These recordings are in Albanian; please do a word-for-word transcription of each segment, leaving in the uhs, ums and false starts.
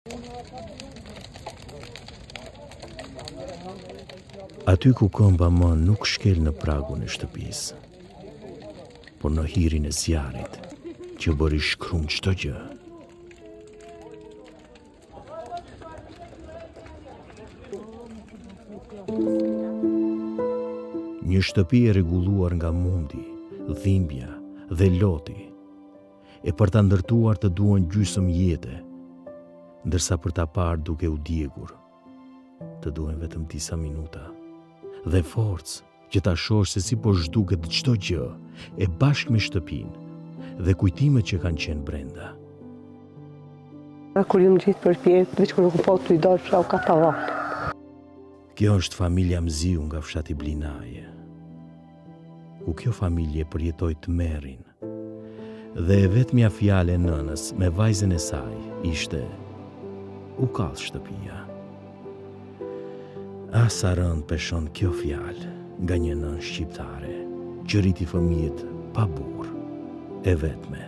Aty ku këmba më nuk shkel në pragun e shtëpisë, por në hirin e zjarit që bëri shkrum çdo gjë. Një shtëpi e rregulluar nga mundi, dhimbja dhe loti, e për ta ndërtuar të duan gjysmë jete, ndërsa për ta parë duke u djegur, të duhen vetëm disa minuta, dhe forcë që ta shohësh se si po zhduket çdo gjë e bashkë me shtëpinë dhe kujtimet që kanë qenë brenda. Kur jam gjithë përpjet, veç kur nuk po të i dalë fshau katavan. Kjo është familja Mziu nga fshati Blinaje, ku kjo familje përjetoi tmerrin, dhe e vetmja fjalë e nënës me vajzën e saj ishte: u kall shtëpia. A sa rënd peshon kjo fjalë nga një nën shqiptare që rriti fëmijët pa burr, e vetme.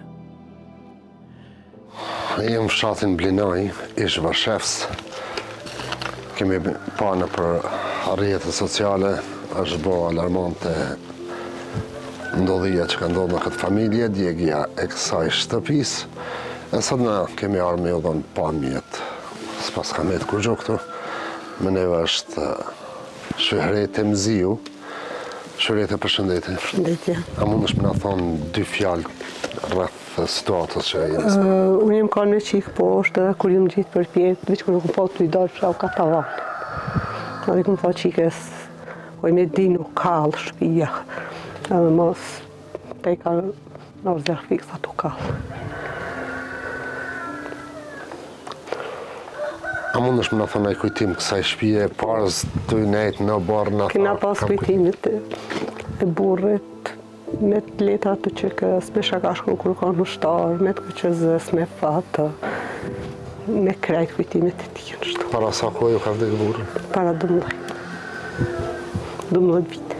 Jem fshatin Blinaj, ish vashefs. Kemi pa në për rrjetet sociale, është bo alarmante ndodhia që ka ndodhë në këtë familje, djegja e kësaj shtëpis. E sot në kemi arë me u dhënë pa mjetë. S'pas ka metë kur gjo këtu, me neve është Shëhret e Mziu. Shëhret e përshëndetje. Përshëndetje. A mund është me nga thonë dy fjalë rrëth situatës që e njësë? Uh, unë jem kanë me qikë poshtë, edhe kur jem gjithë përpjet, veç kur nuk po të i dalë fshau katavan. A dhe këmë tha qikës, oj me di nuk kallë shpia, edhe mos te i ka në zërë fiksa të kallë. A mund është me nga thonë e kujtim kësaj shpije, parës të i nejtë në barë në... Kena pas kujtimit e burrit, me të letrat të qëkës, me shaka shkru kur ka në shtarë, me të këqëzës, me fatë, me krejt kujtimit e ti në shtu. Para sa kohë ju ka vdekë burë? Para dëmdojt. dëmdojt vite.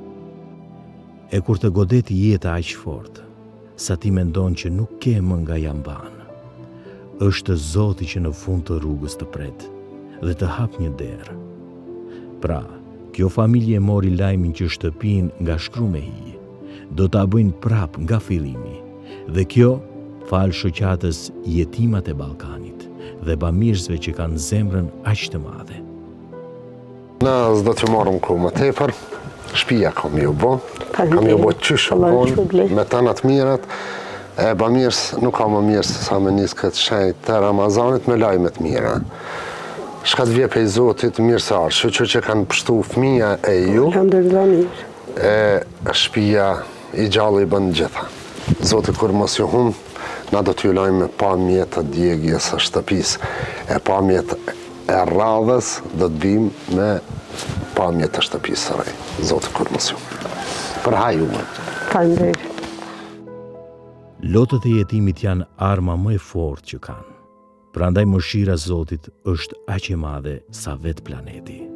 E kur të godeti jeta aq fort, sa ti mendon që nuk ke më nga jamban, është Zoti që në fund të rrugës të pret dhe të hap një derë. Pra, kjo familje mori lajmin që shtëpin nga shkru me hi, do ta bëjnë prap nga fillimi, dhe kjo falë shoqatës Jetimat e Ballkanit dhe bamirësve që kanë zemrën aq të madhe. Na s'do të marrëm ku më tepër, shtëpia kam ju bo, kam ju bo qysh bon, me tanat mirat, e bamirës nuk ka më mirë se sa me njësë këtë shenjt të Ramazanit me lajmet mira. Shka të vje pej Zotit mirë se arë, shëqër që kanë pështu fëmija e ju, e shtëpia i gjallë i bënë gjitha. Zotit kur mos ju hum, na do t'ju lajmë pa mjetë të djegjes së shtëpisë, e pa mjetë e radhës do t'bim me pa mjetë të shtëpisë së rej. Zotit kur mos ju. Për haju më. Falënderit. Lotët e jetimit janë arma më e fortë që kanë. Prandaj mëshira e Zotit është aq e madhe sa vetë planeti.